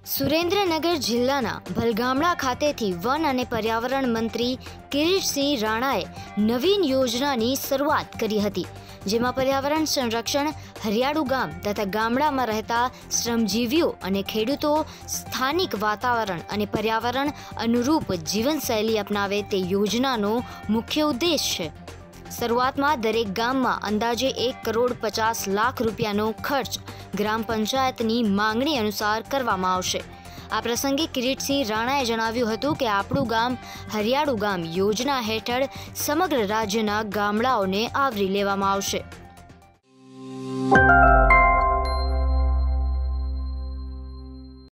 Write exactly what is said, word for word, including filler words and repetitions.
સુરેન્દ્રનગર જિલ્લાના ભલગામડા ખાતેથી વન અને પર્યાવરણ મંત્રી કિરીટસિંહ રાણાએ નવીન યોજનાની શરૂઆત કરી હતી, જેમાં પર્યાવરણ સંરક્ષણ, હરિયાળુ ગામ તથા ગામડામાં રહેતા શ્રમજીવીઓ અને ખેડૂતો સ્થાનિક વાતાવરણ અને પર્યાવરણ અનુરૂપ જીવનશૈલી અપનાવે તે યોજનાનો મુખ્ય ઉદ્દેશ છે। શરૂઆતમાં દરેક ગામમાં અંદાજે એક કરોડ પચાસ લાખ રૂપિયાનો ખર્ચ ગ્રામ પંચાયતની માંગણી અનુસાર કરવામાં આવશે। આ પ્રસંગે કિરીટસિંહ રાણાએ જણાવ્યું હતું કે આપણું ગામ હરિયાળુ ગામ યોજના હેઠળ સમગ્ર રાજ્યના ગામડાઓને આવરી લેવામાં આવશે।